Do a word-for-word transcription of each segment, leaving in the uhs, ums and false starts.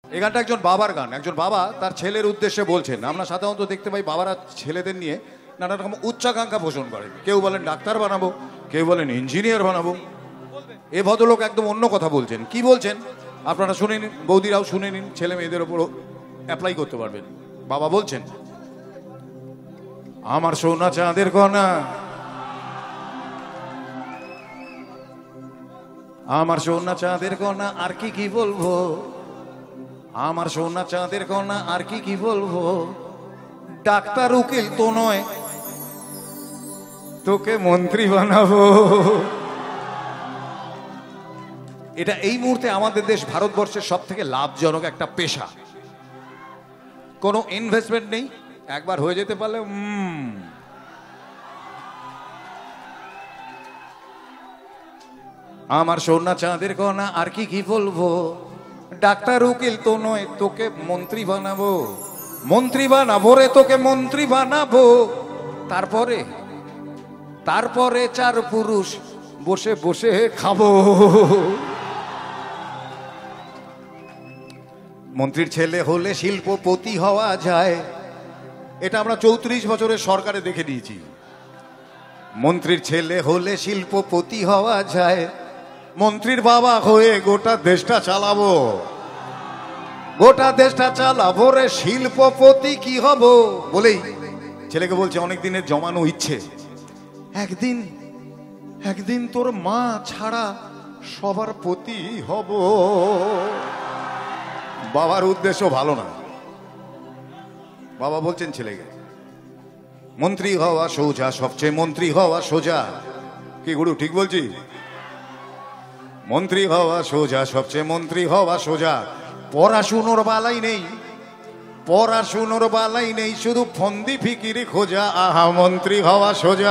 এই গানটা একজন বাবার গান। একজন বাবা তার ছেলের উদ্দেশ্যে বলছেন। আমরা সাধারণত দেখতে পাই বাবারা ছেলেদের নিয়ে নানা রকম উচ্চাকাঙ্ক্ষা পোষণ করেন। কেউ বলেন ডাক্তার বানাবো, কেউ বলেন ইঞ্জিনিয়ার বানাবো। এ ভদ্রলোক একদম অন্য কথা বলছেন। কি বলছেন আপনারা শুনে নিন, বৌদিরাও শুনে নিন, ছেলে মেয়েদের ওপর অ্যাপ্লাই করতে পারবেন। বাবা বলছেন, আমার সোনা চাঁদের কণা, আমার সোনা চাঁদের কণা, আর কি কি বলবো, আমার সোনা চাঁদের কণা, আর কি কি বলবো, ডাক্তার উকিল তো নয়, তোকে মন্ত্রী বানাবো। এটা এই মুহূর্তে আমাদের দেশ ভারতবর্ষের সব থেকে লাভজনক একটা পেশা। কোনো ইনভেস্টমেন্ট নেই, একবার হয়ে যেতে পারলে আমার সোনা চাঁদের কণা, আর কি কি বলবো, ডাক্তার উকিল তো নয়, তোকে মন্ত্রী বানাবো, মন্ত্রী বানাবো রে, তোকে মন্ত্রী বানাবো। তারপরে তারপরে চার পুরুষ বসে বসে খাবো। মন্ত্রীর ছেলে হলে শিল্পপতি হওয়া যায়, এটা আমরা চৌত্রিশ বছরের সরকারে দেখে নিয়েছি। মন্ত্রীর ছেলে হলে শিল্পপতি হওয়া যায়, মন্ত্রীর বাবা হয়ে গোটা দেশটা চালাবো, গোটা দেশটা চালাবো রে, শিল্পপতি কি হব বলেই ছেলেকে বলছে অনেক দিনের জমানো ইচ্ছে, একদিন একদিন তোর মা ছাড়া সবার পতি হব। বাবার উদ্দেশ্য ভালো না। বাবা বলছেন ছেলেকে, মন্ত্রী হওয়া সোজা, সবচেয়ে মন্ত্রী হওয়া সোজা। কি গুরু ঠিক বলছি? মন্ত্রী হওয়া সোজা, সবচেয়ে মন্ত্রী হওয়া সোজা। পড়াশুনোর বালাই নেই, পড়াশুনোর বালাই নেই, শুধু ফন্দি ফিকিরি খোঁজা, আহা মন্ত্রী হওয়া সোজা।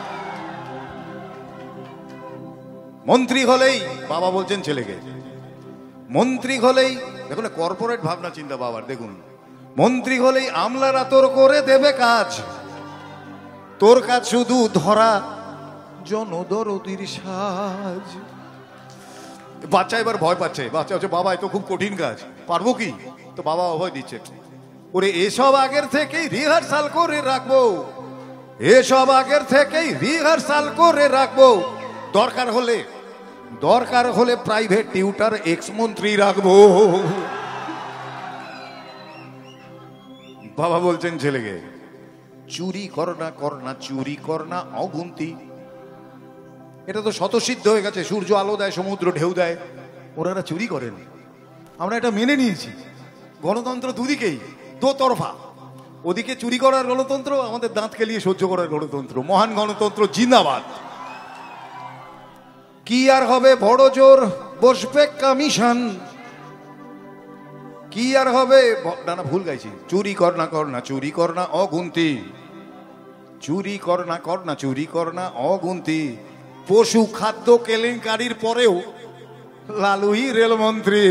মন্ত্রী হলেই, বাবা বলছেন ছেলেকে, মন্ত্রী হলেই, দেখুন কর্পোরেট ভাবনা চিন্তা বাবার, দেখুন, মন্ত্রী হলেই আমলারা তোর করে দেবে কাজ, তোর কাজ শুধু ধরা জনদরদির সাজ। বাচ্চা এবার ভয় পাচ্ছে, বাচ্চা হচ্ছে বাবা এ তো খুব কঠিন কাজ, পারবো কি? তো বাবা অভয় দিচ্ছে, ওরে এসব আগের থেকেই রিহার্সাল করে রাখবো, এসব আগের থেকেই রিহার্সাল করে রাখবো, দরকার হলে দরকার হলে প্রাইভেট টিউটার এক্স মন্ত্রী রাখবো। বাবা বলছেন ছেলেকে, চুরি কর না কর না, চুরি কর না অগুন্তি। এটা তো স্বতঃসিদ্ধ হয়ে গেছে, সূর্য আলো দেয়, সমুদ্র ঢেউ দেয়, ওনারা চুরি করেন, আমরা এটা মেনে নিয়েছি। গণতন্ত্র দুদিকেই, দোতরফা, ওদিকে চুরি করার গণতন্ত্র, আমাদের দাঁত কেলিয়ে সহ্য করার গণতন্ত্র। মহান গণতন্ত্র জিন্দাবাদ। কি আর হবে বড় জোর, বসবে কমিশন, কি আর হবে, না না ভুল গাইছি, চুরি কর না কর না, চুরি কর না অগুন্তি, চুরি কর না কর না, চুরি কর না অগুন্তি। পশু খাদ্য কেলেঙ্কারির পরেও লালুই রেলমন্ত্রী।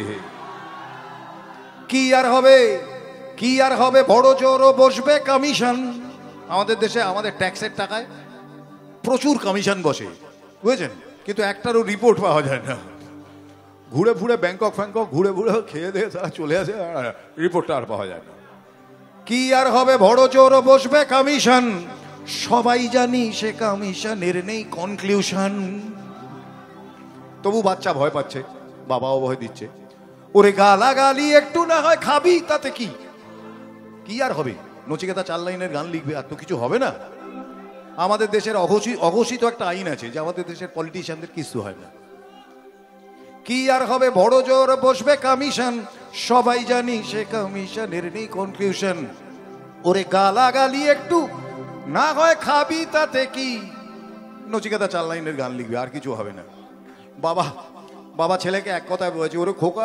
কি আর হবে, কি আর হবে বড় জোর, বসবে কমিশন। আমাদের দেশে আমাদের ট্যাক্সের টাকায় প্রচুর কমিশন বসে, বুঝেছেন, কিন্তু একটারও রিপোর্ট পাওয়া যায় না। ঘুরে ঘুরে ব্যাংকক ফ্যাংকক ঘুরে ঘুরে খেয়ে দিয়ে তারা চলে আসে, রিপোর্টটা আর পাওয়া যায় না। কি আর হবে বড় জোর, বসবে কমিশন, সবাই জানি সে কমিশনের নেই কনক্লুশন। তবু বাচ্চা ভয় পাচ্ছে, বাবাও ভয় দিচ্ছে, ওরে গালাগালি একটু না হয় খাবি, তাতে কি, কি আর হবে, নচিকেতা চার লাইনের গান লিখবে, আর তো কিছু হবে না। আমাদের দেশের অঘোষিত অঘোষিত একটা আইন আছে যে আমাদের দেশের পলিটিশিয়ানদের কিছু হয় না। কি আর হবে বড় জোর, বসবে কমিশন, সবাই জানি সে কমিশনের নেই কনক্লুশন। ওরে গালাগালি একটু না হয় খাবি, তাতে কি, নচিকেতা চার লাইনের গান লিখবে, আর কিছু হবে না। বাবা বাবা ছেলেকে এক কথায় বলেছে, ওরে খোকা,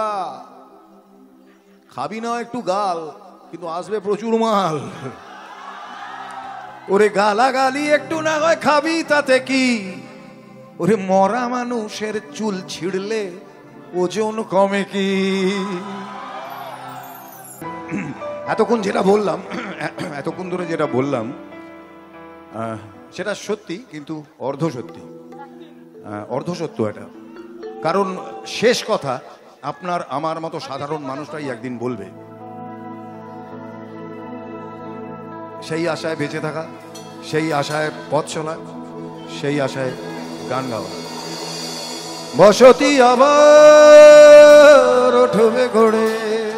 খাবি না একটু গাল, কিন্তু আসবে প্রচুর মাল। ওরে গালাগালি একটু না হয় খাবি, তাতে কি, ওরে মরা মানুষের চুল ছিঁড়লে ওজন কমে কি। এতক্ষণ যেটা বললাম, এতক্ষণ ধরে যেটা বললাম সেটা সত্যি, কিন্তু অর্ধ সত্যি, অর্ধ সত্য এটা। কারণ শেষ কথা আপনার আমার মতো সাধারণ মানুষটাই একদিন বলবে। সেই আশায় বেঁচে থাকা, সেই আশায় পথ চলা, সেই আশায় গান গাওয়া। বসতি আবার উঠবে ঘোড়ে,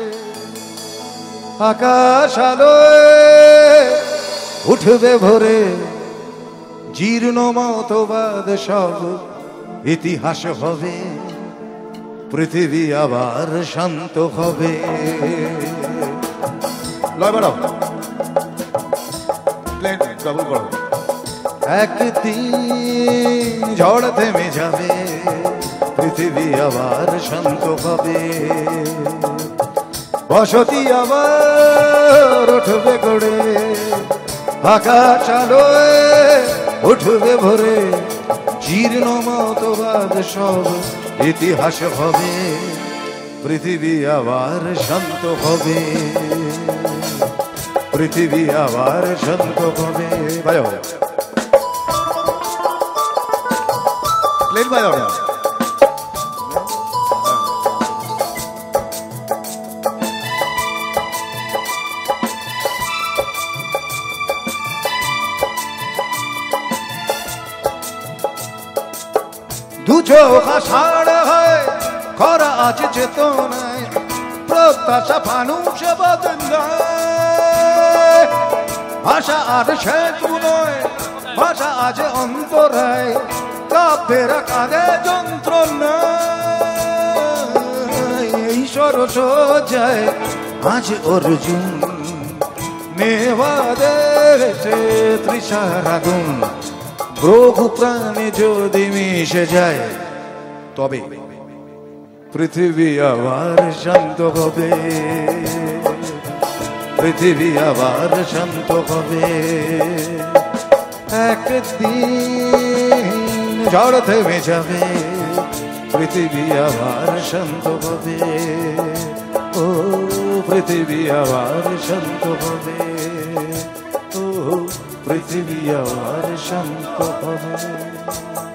আকাশ আলোয় উঠবে ভোরে, জীর্ণ মতবাদ সব ইতিহাস হবে, পৃথিবী আবার শান্ত হবে। লয় বাড়াও, প্লেন ডাবল করো। একদিন ঝড় থেমে যাবে, পৃথিবী আবার শান্ত হবে, বসতি আবার উঠবে গড়ে, আকাশ আলোয় উঠবে ভোরে, জীর্ণ মতবাদ সব ইতিহাস হবে, পৃথিবী আবার শান্ত হবে, পৃথিবী আবার শান্ত হবে। বাজাও প্লেন, বাজাও না। দু চোখ আষাঢ় হয়, খরা আজ চেতনায়, প্রত্যাশা ফানুষ বদলায়, ভাষা আর সেতু নয়, ভাষা আজ অন্তরায়, কাব্যের কাঁধে যন্ত্রণা, এই সরস যায় আজ অর্জুন, নেওয়া দেখছে তৃষার আগুন, প্রভু প্রাণে যদি মিশে যায়, তবে পৃথিবী আবার শান্ত হবে, পৃথিবী আবার শান্ত হবে। একদিন ঝড় থেমে যাবে, পৃথিবী আবার শান্ত হবে, ও পৃথিবী আবার শান্ত হবে, ও পৃথিবী আবার শান্ত হবে।